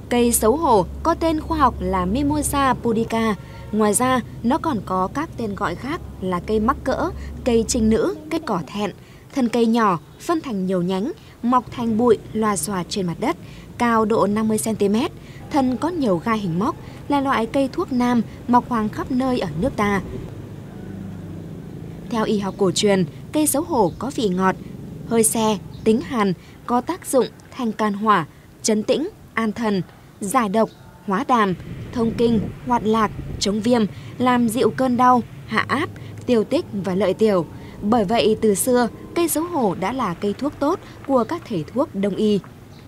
Cây xấu hổ có tên khoa học là Mimosa pudica. Ngoài ra, nó còn có các tên gọi khác là cây mắc cỡ, cây trinh nữ, cây cỏ thẹn. Thân cây nhỏ, phân thành nhiều nhánh, mọc thành bụi lòa xòa trên mặt đất, cao độ 50 cm. Thân có nhiều gai hình móc, là loại cây thuốc nam mọc hoang khắp nơi ở nước ta. Theo y học cổ truyền, cây xấu hổ có vị ngọt, hơi se, tính hàn, có tác dụng thanh can hỏa, trấn tĩnh, an thần, giải độc, hóa đàm, thông kinh, hoạt lạc, chống viêm, làm dịu cơn đau, hạ áp, tiêu tích và lợi tiểu. Bởi vậy, từ xưa, cây xấu hổ đã là cây thuốc tốt của các thầy thuốc đông y.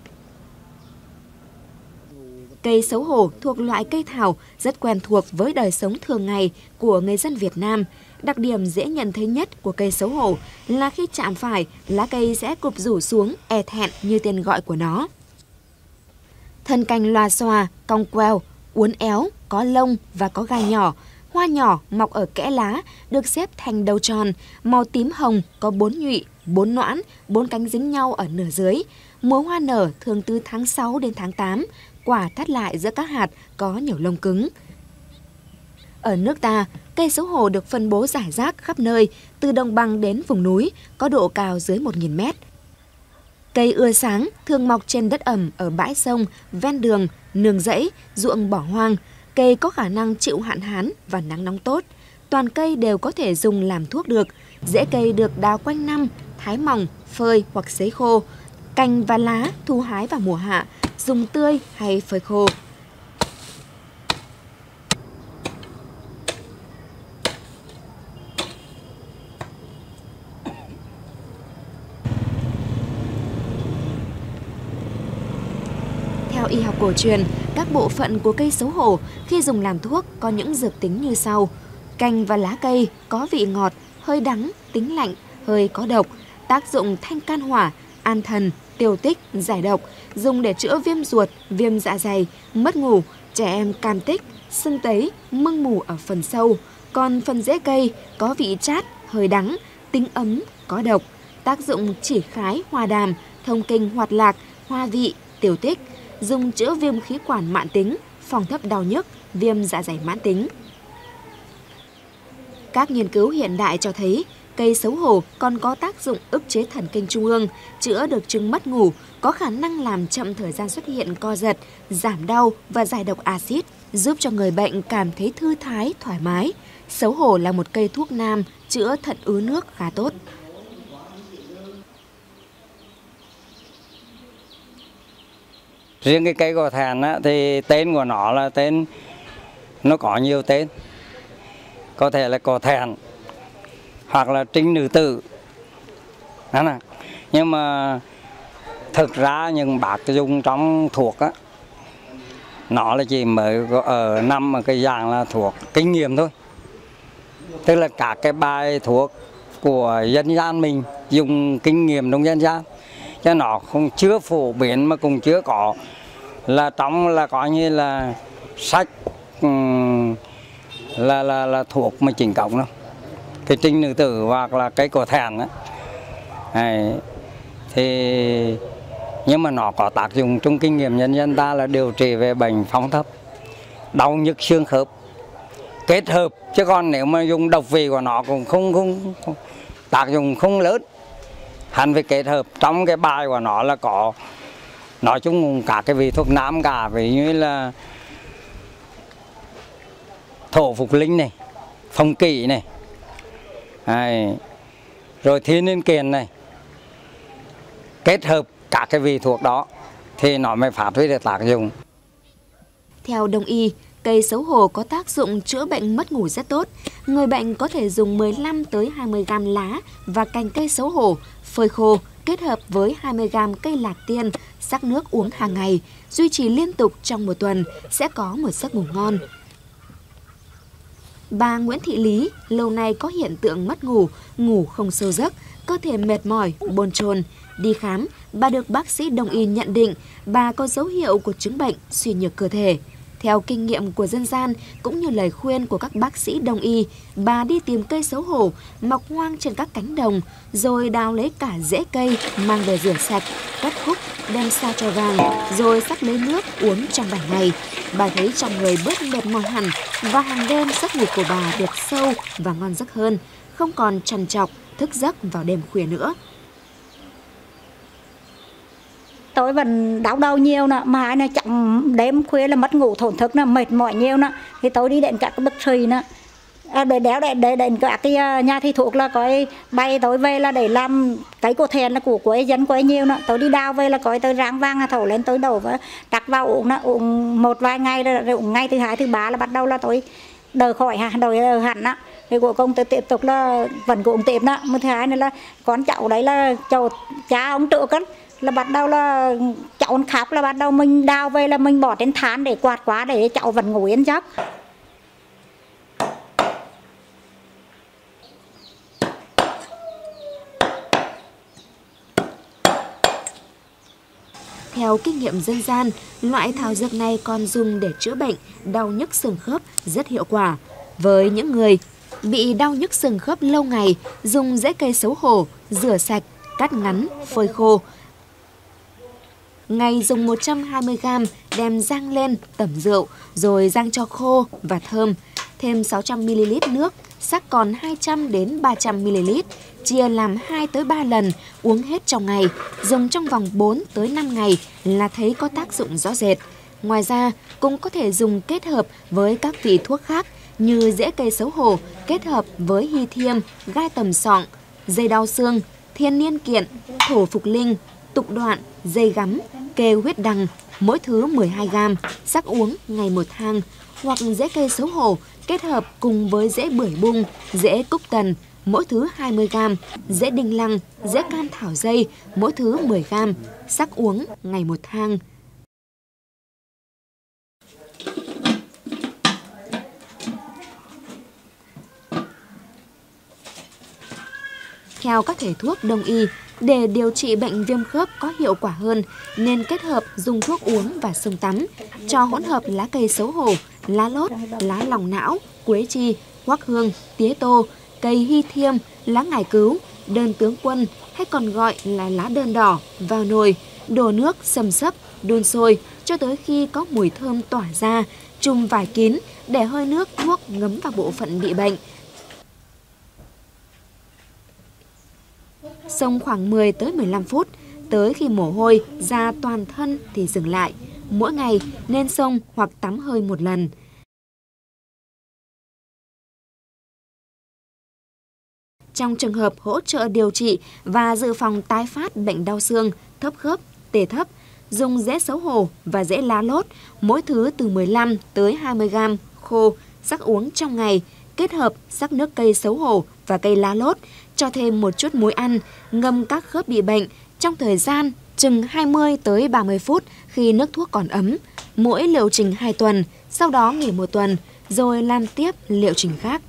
Cây xấu hổ thuộc loại cây thảo rất quen thuộc với đời sống thường ngày của người dân Việt Nam. Đặc điểm dễ nhận thấy nhất của cây xấu hổ là khi chạm phải, lá cây sẽ cụp rủ xuống, e thẹn như tên gọi của nó. Thân cành lòa xòa, cong queo, uốn éo, có lông và có gai nhỏ. Hoa nhỏ mọc ở kẽ lá, được xếp thành đầu tròn, màu tím hồng, có 4 nhụy, 4 noãn, 4 cánh dính nhau ở nửa dưới. Mùa hoa nở thường từ tháng 6 đến tháng 8, quả thắt lại giữa các hạt, có nhiều lông cứng. Ở nước ta, cây xấu hổ được phân bố rải rác khắp nơi, từ đồng bằng đến vùng núi, có độ cao dưới 1.000 mét. Cây ưa sáng, thường mọc trên đất ẩm ở bãi sông, ven đường, nương rẫy, ruộng bỏ hoang. Cây có khả năng chịu hạn hán và nắng nóng tốt. Toàn cây đều có thể dùng làm thuốc được. Rễ cây được đào quanh năm, thái mỏng, phơi hoặc sấy khô. Cành và lá thu hái vào mùa hạ, dùng tươi hay phơi khô. Theo y học cổ truyền, các bộ phận của cây xấu hổ khi dùng làm thuốc có những dược tính như sau. Cành và lá cây có vị ngọt, hơi đắng, tính lạnh, hơi có độc, tác dụng thanh can hỏa, an thần, tiêu tích, giải độc, dùng để chữa viêm ruột, viêm dạ dày, mất ngủ, trẻ em cam tích, sưng tấy, mưng mủ ở phần sâu. Còn phần rễ cây có vị chát, hơi đắng, tính ấm, có độc, tác dụng chỉ khái, hòa đàm, thông kinh hoạt lạc, hoa vị, tiêu tích, dùng chữa viêm khí quản mãn tính, phòng thấp đau nhức, viêm dạ dày mãn tính. Các nghiên cứu hiện đại cho thấy cây xấu hổ còn có tác dụng ức chế thần kinh trung ương, chữa được chứng mất ngủ, có khả năng làm chậm thời gian xuất hiện co giật, giảm đau và giải độc axit, giúp cho người bệnh cảm thấy thư thái, thoải mái. Xấu hổ là một cây thuốc nam chữa thận ứ nước khá tốt. Riêng cái cây cỏ thẹn thì tên của nó là tên, nó có nhiều tên. Có thể là cỏ thẹn hoặc là trinh nữ tử. Nhưng mà thực ra những bác dùng trong thuốc á, nó là chỉ mới ở nằm ở cái dạng là thuốc kinh nghiệm thôi. Tức là các cái bài thuốc của dân gian mình dùng kinh nghiệm trong dân gian, cho nó không chưa phổ biến mà cũng chưa có là trong là coi như là sách là thuộc mà chỉnh cộng đâu. Cái trinh nữ tử hoặc là cái cỏ thẹn thì nhưng mà nó có tác dụng trong kinh nghiệm nhân dân ta là điều trị về bệnh phong thấp, đau nhức xương khớp kết hợp, chứ còn nếu mà dùng độc vị của nó cũng không tác dụng không lớn. Hắn phải kết hợp trong cái bài của nó là có nói chung cả cái vị thuốc nam cả, ví như là thổ phục linh này, phong kỷ này, rồi thiên niên kiền này, kết hợp cả cái vị thuốc đó thì nó mới phát huy được tác dụng. Theo đông y, cây xấu hổ có tác dụng chữa bệnh mất ngủ rất tốt. Người bệnh có thể dùng 15 tới 20 g lá và cành cây xấu hổ phơi khô kết hợp với 20 g cây lạc tiên, sắc nước uống hàng ngày, duy trì liên tục trong một tuần sẽ có một giấc ngủ ngon. Bà Nguyễn Thị Lý lâu nay có hiện tượng mất ngủ, ngủ không sâu giấc, cơ thể mệt mỏi, bồn chồn. Đi khám, bà được bác sĩ đông y nhận định bà có dấu hiệu của chứng bệnh suy nhược cơ thể. Theo kinh nghiệm của dân gian cũng như lời khuyên của các bác sĩ đông y, bà đi tìm cây xấu hổ mọc hoang trên các cánh đồng, rồi đào lấy cả rễ cây mang về rửa sạch, cắt khúc, đem sa cho vàng, rồi sắc lấy nước uống trong 7 ngày. Bà thấy trong người bớt mệt mỏi hẳn và hàng đêm giấc ngủ của bà được sâu và ngon giấc hơn, không còn trằn trọc thức giấc vào đêm khuya nữa. Tôi vẫn đau đầu nhiều nè, mà nó chẳng đêm khuya là mất ngủ thổn thức nè, mệt mỏi nhiều nè, thì tôi đi đến các cái bác sĩ nè, để đéo để đến các cái nhà thầy thuốc là coi bay tôi về là để làm cái cổ thèn là của quê dân quê nhiều nè, tôi đi đào về là coi tôi rang vang thổ lên tôi đổ và đặt vào uống nè, uống một vài ngày rồi uống ngày thứ hai thứ ba là bắt đầu là tôi đỡ khỏi đỡ hẳn á. Thì cuối cùng tôi tiếp tục là vẫn uống tiếp đó. Một thứ hai nữa là con cháu đấy là cháu cha ông trước á, là bắt đầu là cháu khóc là bắt đầu mình đào về là mình bỏ trên thán để quạt quá để cháu vẫn ngủ yên giấc. Theo kinh nghiệm dân gian, loại thảo dược này còn dùng để chữa bệnh đau nhức xương khớp rất hiệu quả. Với những người bị đau nhức xương khớp lâu ngày, dùng rễ cây xấu hổ, rửa sạch, cắt ngắn, phơi khô. Ngày dùng 120g đem rang lên tẩm rượu, rồi rang cho khô và thơm. Thêm 600ml nước, sắc còn 200 đến 300ml, chia làm 2 tới 3 lần, uống hết trong ngày, dùng trong vòng 4 tới 5 ngày là thấy có tác dụng rõ rệt. Ngoài ra, cũng có thể dùng kết hợp với các vị thuốc khác như rễ cây xấu hổ kết hợp với hy thiêm, gai tầm sọng, dây đau xương, thiên niên kiện, thổ phục linh, tục đoạn, dây gắm, kê huyết đằng, mỗi thứ 12g, sắc uống ngày 1 thang, hoặc rễ cây xấu hổ kết hợp cùng với rễ bưởi bung, rễ cúc tần, mỗi thứ 20g, rễ đinh lăng, rễ cam thảo dây, mỗi thứ 10g, sắc uống ngày 1 thang. Theo các thầy thuốc đông y, để điều trị bệnh viêm khớp có hiệu quả hơn nên kết hợp dùng thuốc uống và xông tắm, cho hỗn hợp lá cây xấu hổ, lá lốt, lá lòng não, quế chi, hoắc hương, tía tô, cây hy thiêm, lá ngải cứu, đơn tướng quân hay còn gọi là lá đơn đỏ vào nồi, đổ nước xầm xấp, đun sôi cho tới khi có mùi thơm tỏa ra, trùm vải kín để hơi nước thuốc ngấm vào bộ phận bị bệnh. Xông khoảng 10 tới 15 phút, tới khi mồ hôi ra toàn thân thì dừng lại. Mỗi ngày nên xông hoặc tắm hơi 1 lần. Trong trường hợp hỗ trợ điều trị và dự phòng tái phát bệnh đau xương, thấp khớp, tê thấp, dùng rễ xấu hổ và rễ lá lốt, mỗi thứ từ 15 tới 20g khô, sắc uống trong ngày, kết hợp sắc nước cây xấu hổ và cây lá lốt, cho thêm một chút muối ăn, ngâm các khớp bị bệnh trong thời gian chừng 20 tới 30 phút khi nước thuốc còn ấm. Mỗi liệu trình 2 tuần, sau đó nghỉ 1 tuần, rồi làm tiếp liệu trình khác.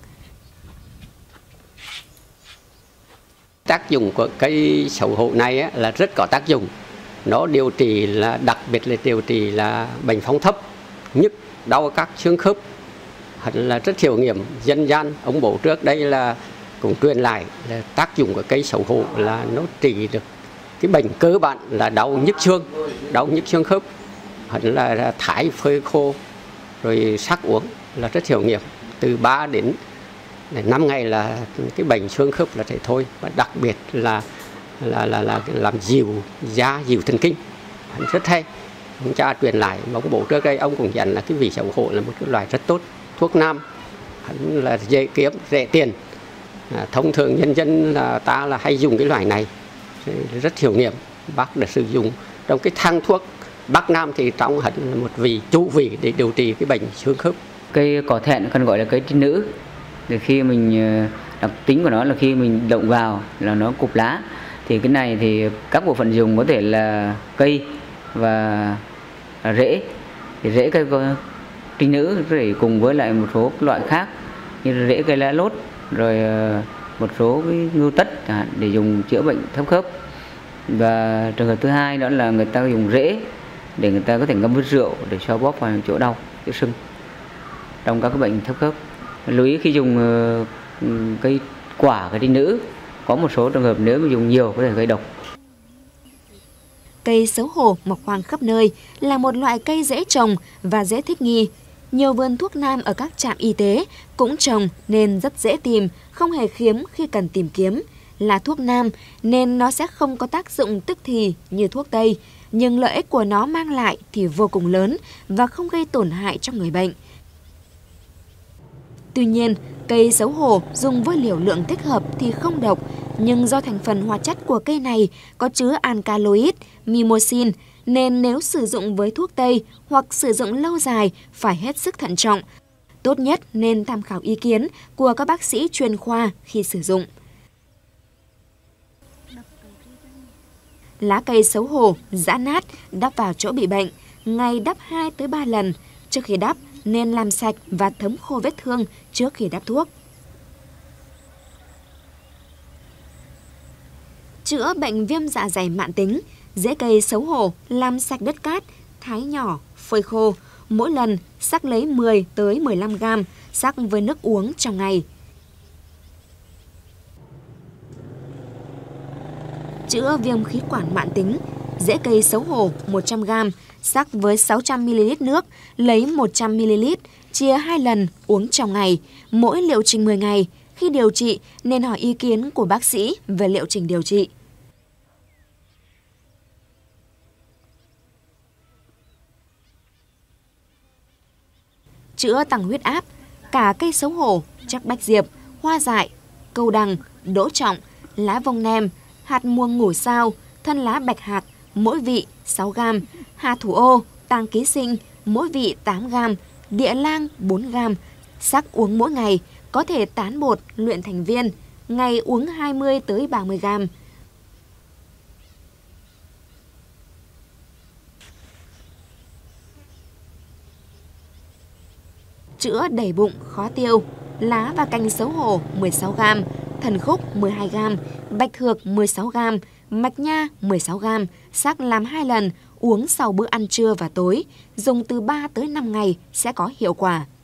Tác dụng của cây xấu hổ này là rất có tác dụng. Nó điều trị là đặc biệt là điều trị là bệnh phong thấp, nhức, đau các xương khớp. Hẳn là rất hiệu nghiệm dân gian. Ông bố trước đây là cũng truyền lại là tác dụng của cây xấu hổ là nó trị được cái bệnh cơ bản là đau nhức xương khớp. Hẳn là thái phơi khô rồi sắc uống là rất hiệu nghiệm. Từ 3 đến 5 ngày là cái bệnh xương khớp là thể thôi. Và đặc biệt là làm dịu da, dịu thần kinh. Hẳn rất hay. Ông cha truyền lại, ông bố trước đây ông cũng dặn là cái vị xấu hổ là một cái loại rất tốt. Thuốc nam hẳn là dễ kiếm, rẻ tiền. Thông thường nhân dân là ta là hay dùng cái loại này rất hiệu nghiệm. Bác đã sử dụng trong cái thang thuốc Bắc Nam thì trong hẳn là một vị chủ vị để điều trị cái bệnh xương khớp. Cây cỏ thẹn còn gọi là cây trinh nữ. Thì khi mình đặc tính của nó là khi mình động vào là nó cụp lá. Thì cái này thì các bộ phận dùng có thể là cây và rễ. Thì rễ cây trinh nữ để cùng với lại một số loại khác như rễ cây lá lốt, rồi một số cái ngưu tất để dùng chữa bệnh thấp khớp. Và trường hợp thứ hai đó là người ta dùng rễ để người ta có thể ngâm với rượu để xoa bóp vào chỗ đau, chỗ sưng trong các cái bệnh thấp khớp. Lưu ý khi dùng cây quả, cây trinh nữ, có một số trường hợp nếu mà dùng nhiều có thể gây độc. Cây xấu hổ mọc hoang khắp nơi, là một loại cây dễ trồng và dễ thích nghi. Nhiều vườn thuốc nam ở các trạm y tế cũng trồng nên rất dễ tìm, không hề khiếm khi cần tìm kiếm. Là thuốc nam nên nó sẽ không có tác dụng tức thì như thuốc tây, nhưng lợi ích của nó mang lại thì vô cùng lớn và không gây tổn hại cho người bệnh. Tuy nhiên, cây xấu hổ dùng với liều lượng thích hợp thì không độc, nhưng do thành phần hóa chất của cây này có chứa alkaloid, mimosin, nên nếu sử dụng với thuốc tây hoặc sử dụng lâu dài phải hết sức thận trọng. Tốt nhất nên tham khảo ý kiến của các bác sĩ chuyên khoa khi sử dụng. Lá cây xấu hổ giã nát đắp vào chỗ bị bệnh, ngày đắp 2 tới 3 lần. Trước khi đắp nên làm sạch và thấm khô vết thương trước khi đắp thuốc. Chữa bệnh viêm dạ dày mãn tính, rễ cây xấu hổ làm sạch đất cát, thái nhỏ, phơi khô. Mỗi lần sắc lấy 10 tới 15 gram, sắc với nước uống trong ngày. Chữa viêm khí quản mãn tính, rễ cây xấu hổ 100 gram, sắc với 600 ml nước, lấy 100 ml, chia 2 lần uống trong ngày, mỗi liệu trình 10 ngày. Khi điều trị nên hỏi ý kiến của bác sĩ về liệu trình điều trị. Chữa tăng huyết áp, cả cây xấu hổ, trắc bách diệp, hoa dại, câu đằng, đỗ trọng, lá vong nem, hạt muông ngủ sao, thân lá bạch hạc, mỗi vị 6 gram, hà thủ ô, tang ký sinh, mỗi vị 8 gram, địa lang 4 gram, sắc uống mỗi ngày, có thể tán bột luyện thành viên, ngày uống 20 tới 30 gram. Chữa đầy bụng, khó tiêu, lá và cành xấu hổ 16 gram, thần khúc 12 gram, bạch thược 16 gram, mạch nha 16 gram, sắc làm 2 lần, uống sau bữa ăn trưa và tối, dùng từ 3 tới 5 ngày sẽ có hiệu quả.